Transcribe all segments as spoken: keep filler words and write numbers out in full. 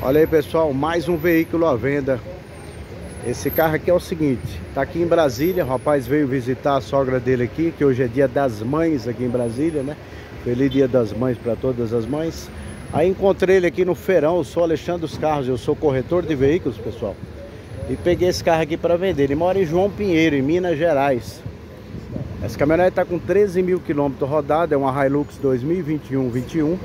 Olha aí, pessoal, mais um veículo à venda. Esse carro aqui é o seguinte, tá aqui em Brasília. O rapaz veio visitar a sogra dele aqui, que hoje é dia das mães aqui em Brasília, né? Feliz dia das mães para todas as mães. Aí encontrei ele aqui no feirão. Eu sou Alexandre dos Carros, eu sou corretor de veículos, pessoal. E peguei esse carro aqui para vender. Ele mora em João Pinheiro, em Minas Gerais. Essa caminhonete está com treze mil quilômetros rodados. É uma Hilux dois mil e vinte e um vinte e um.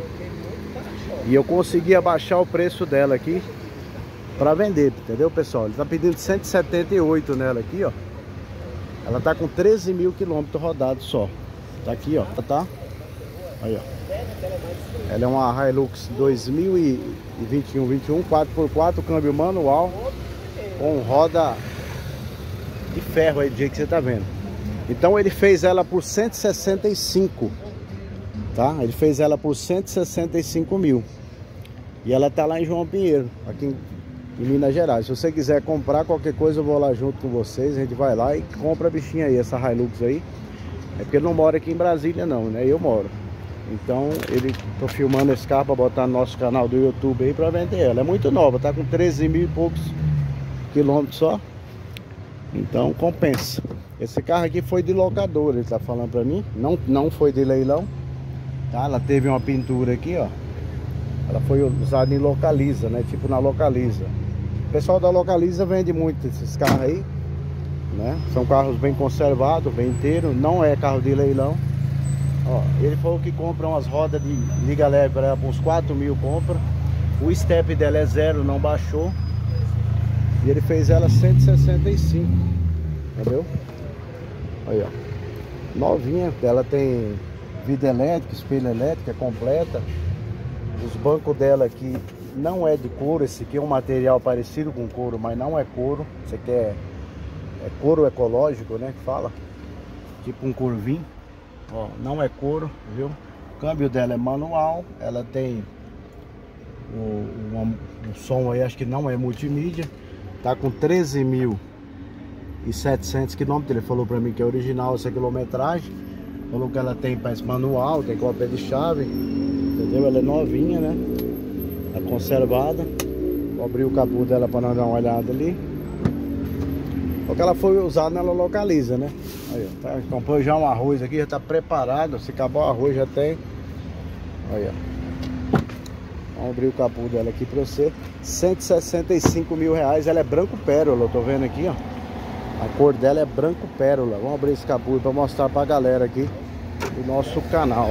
E eu consegui abaixar o preço dela aqui para vender, entendeu, pessoal? Ele tá pedindo cento e setenta e oito nela aqui, ó. Ela tá com treze mil quilômetros rodados só. Tá aqui, ó, tá? Aí, ó. Ela é uma Hilux dois mil e vinte e um vinte e um, quatro por quatro, câmbio manual, com roda de ferro aí, do jeito que você tá vendo. Então ele fez ela por cento e sessenta e cinco, tá? Ele fez ela por cento e sessenta e cinco mil. E ela tá lá em João Pinheiro, aqui em, em Minas Gerais. Se você quiser comprar qualquer coisa, eu vou lá junto com vocês. A gente vai lá e compra a bichinha aí, essa Hilux aí. É porque ele não mora aqui em Brasília não, né? Eu moro. Então ele, tô filmando esse carro pra botar no nosso canal do YouTube aí pra vender ela. É muito nova, tá com treze mil e poucos quilômetros só. Então compensa. Esse carro aqui foi de locadora, ele tá falando pra mim. Não, não foi de leilão, tá? Ela teve uma pintura aqui, ó. Ela foi usada em Localiza, né? Tipo na Localiza. O pessoal da Localiza vende muito esses carros aí, né? São carros bem conservados, bem inteiros. Não é carro de leilão. Ó, ele falou que compra umas rodas de liga leve para ela, uns quatro mil compra. O step dela é zero, não baixou. E ele fez ela cento e sessenta e cinco. Entendeu? Aí, ó. Novinha. Ela tem vidro elétrico, espelho elétrico, é completa. Os bancos dela aqui não é de couro. Esse aqui é um material parecido com couro, mas não é couro. Esse aqui é, é couro ecológico, né? Que fala. Tipo um corvinho. Ó, não é couro, viu? O câmbio dela é manual. Ela tem o, o, o som aí, acho que não é multimídia. Tá com treze mil e setecentos quilômetros. Ele falou pra mim que é original essa quilometragem. Falou que ela tem peça manual, tem cópia de chave. Entendeu? Ela é novinha, né? Tá conservada. Vou abrir o capô dela pra nós dar uma olhada ali. Porque ela foi usada, ela Localiza, né? Aí, ó, tá? Comprou já um arroz aqui, já tá preparado. Se acabar o arroz já tem. Aí, ó. Vamos abrir o capô dela aqui pra você. cento e sessenta e cinco mil reais. Ela é branco pérola, eu tô vendo aqui, ó. A cor dela é branco pérola. Vamos abrir esse capô pra mostrar pra galera aqui do nosso canal.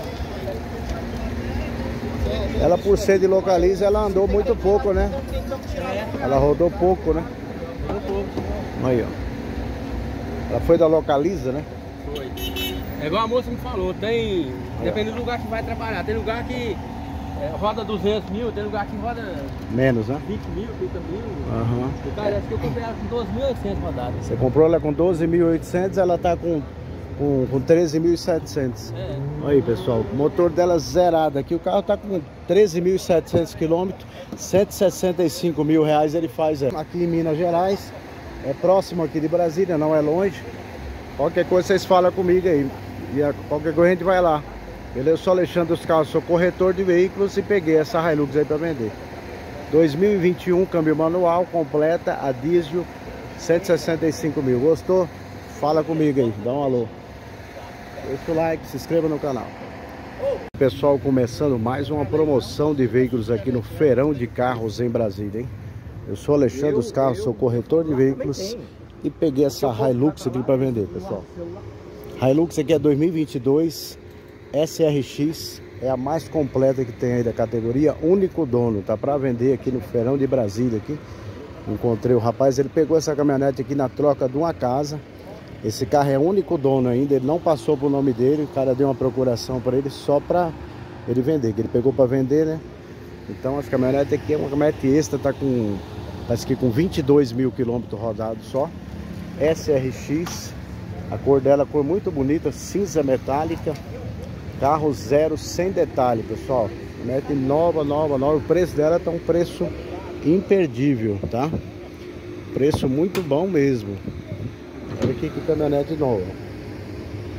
Ela, por ser de Localiza, ela andou muito pouco, né? Ela rodou pouco, né? Aí, ó. Ela foi da Localiza, né? Foi. É igual a moça me falou, tem... Dependendo do lugar que vai trabalhar. Tem lugar que é, roda duzentos mil, tem lugar que roda... Menos, né? vinte mil, trinta mil. Aham. E cara, essa que eu comprei ela com doze mil e oitocentos rodadas. Você comprou ela com doze mil e oitocentos, ela tá com, com, com treze mil e setecentos. É. Aí, pessoal, o motor dela zerado aqui. O carro tá com treze mil e setecentos quilômetros, cento e sessenta e cinco mil reais ele faz. É. Aqui em Minas Gerais, é próximo aqui de Brasília, não é longe. Qualquer coisa vocês falam comigo aí. E a, qualquer coisa a gente vai lá. Beleza? Eu sou Alexandre dos Carros, sou corretor de veículos e peguei essa Hilux aí pra vender. dois mil e vinte e um, câmbio manual, completa, a diesel, cento e sessenta e cinco mil. Gostou? Fala comigo aí, dá um alô. Deixa o like, se inscreva no canal. Pessoal, começando mais uma promoção de veículos aqui no Feirão de Carros em Brasília, hein? Eu sou Alexandre dos Carros, sou corretor de veículos e peguei essa Hilux aqui para vender, pessoal. Hilux aqui é dois mil e vinte e dois, S R X, é a mais completa que tem aí da categoria, único dono, tá para vender aqui no Feirão de Brasília aqui. Encontrei o rapaz, ele pegou essa caminhonete aqui na troca de uma casa. Esse carro é único dono ainda, ele não passou pro nome dele, o cara deu uma procuração para ele só para ele vender, que ele pegou para vender, né? Então essa caminhonete aqui é uma caminhonete extra, tá com, parece que com vinte e dois mil quilômetros rodados só. S R X, a cor dela, cor muito bonita, cinza metálica. Carro zero, sem detalhe, pessoal. Caminhonete nova, nova, nova. O preço dela tá um preço imperdível, tá? Preço muito bom mesmo. Olha aqui que caminhonete nova.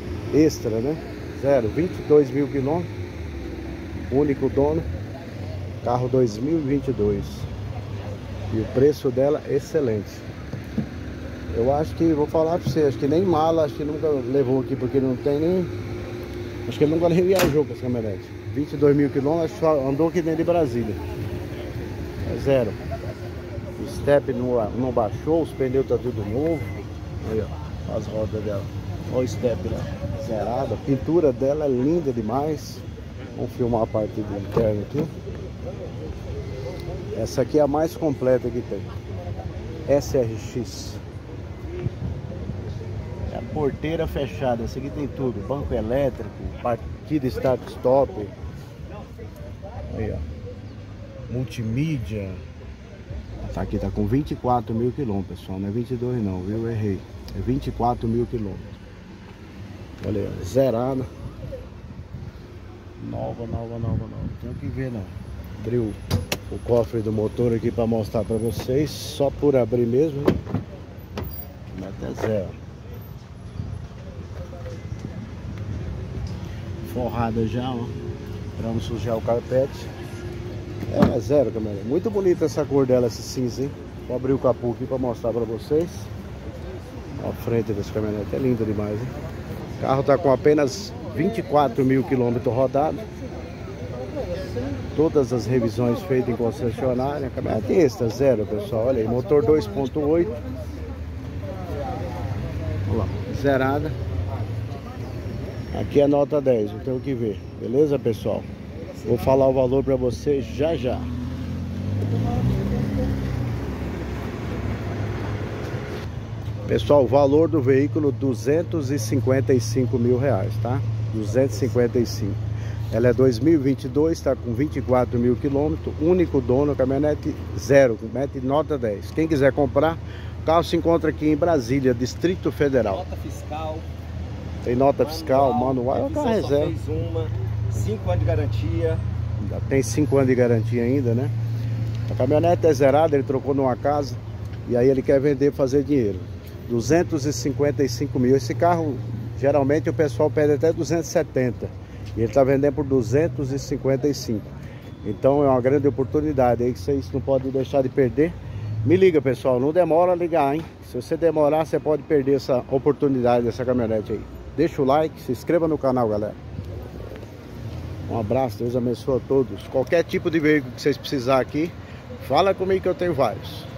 Extra, né? Zero, vinte e dois mil quilômetros. Único dono. Carro dois mil e vinte e dois. E o preço dela é excelente. Eu acho que, vou falar pra você, acho que nem mala, acho que nunca levou aqui, porque não tem nem... Acho que ele nunca nem viajou com essa caminhonete. vinte e dois mil quilômetros, só andou aqui dentro de Brasília. É zero. O step não, não baixou, os pneus tá tudo novo. Aí, ó, as rodas dela. Olha o step lá, zerado. A pintura dela é linda demais. Vamos filmar a parte do interno aqui. Essa aqui é a mais completa que tem. S R X. É a porteira fechada. Essa aqui tem tudo. Banco elétrico, partida start-stop. Aí, ó. Multimídia. Tá aqui, tá com vinte e quatro mil quilômetros, pessoal. Não é vinte e dois não, viu? Eu errei. É vinte e quatro mil quilômetros. Olha aí, zerada. Nova, nova, nova, nova. Não tem o que ver não. Abriu o cofre do motor aqui para mostrar para vocês. Só por abrir mesmo, né? Até zero. Forrada já, ó. Pra não sujar o carpete. É zero, câmera. Muito bonita essa cor dela, esse cinza, hein? Vou abrir o capô aqui para mostrar para vocês. Ó, a frente desse caminhonete é linda demais, hein? O carro tá com apenas vinte e quatro mil quilômetros rodados. Todas as revisões feitas em concessionária. A caminhonete extra, zero, pessoal. Olha aí, motor dois ponto oito. Olha lá, zerada. Aqui é nota dez, não tem o que ver. Beleza, pessoal? Vou falar o valor para vocês já já. Pessoal, o valor do veículo duzentos e cinquenta e cinco mil reais, tá? duzentos e cinquenta e cinco. Ela é dois mil e vinte e dois, está com vinte e quatro mil quilômetros, único dono, caminhonete zero, mete nota dez. Quem quiser comprar, o carro se encontra aqui em Brasília, Distrito Federal. Nota fiscal. Tem nota fiscal, manual, é o carro reserva. cinco anos de garantia. Ainda tem cinco anos de garantia ainda, né? A caminhonete é zerada, ele trocou numa casa e aí ele quer vender, fazer dinheiro. duzentos e cinquenta e cinco mil. Esse carro, geralmente o pessoal pede até duzentos e setenta. E ele está vendendo por duzentos e cinquenta e cinco. Então é uma grande oportunidade aí que vocês não podem deixar de perder. Me liga, pessoal, não demora a ligar, hein? Se você demorar, você pode perder essa oportunidade dessa caminhonete aí. Deixa o like, se inscreva no canal, galera. Um abraço, Deus abençoe a todos. Qualquer tipo de veículo que vocês precisarem aqui, fala comigo que eu tenho vários.